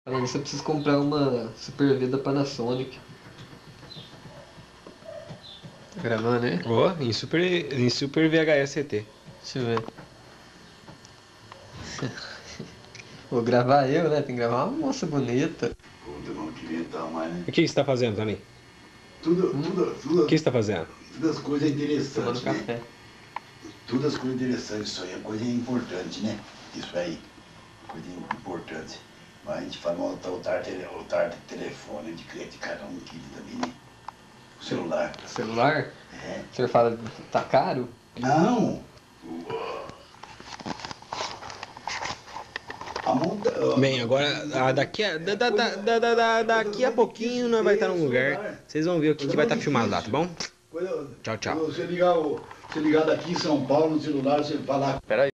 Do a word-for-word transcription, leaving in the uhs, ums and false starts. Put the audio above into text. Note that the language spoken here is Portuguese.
Falando nisso, eu preciso comprar uma Super V da Panasonic. Tá gravando, né? Ó, oh, em Super, em Super V H S C T. Deixa eu ver. Vou gravar eu, né? Tem que gravar uma moça bonita. Puta, não queria estar mais, né? O que você tá fazendo, Toninho? Tudo, Hum? tudo, tudo, O que você tá fazendo? todas as coisas Tomando interessantes, né? café. Todas as coisas interessantes, isso aí é coisa importante, né? Isso aí, coisa importante. Mas a gente fala, o tar o tar telefone de cliente, cada um quilo também, né? O celular. Celular? É. O senhor fala, tá caro? Não! A monta... Bem, agora ah, daqui, a, da, da, da, da, da, da- daqui a pouquinho nós vai estar num lugar. Vocês vão ver o que, que vai estar filmado lá, tá bom? Tchau, tchau. Você ligar, o- você ligar daqui em São Paulo no celular, você falar. Pera aí.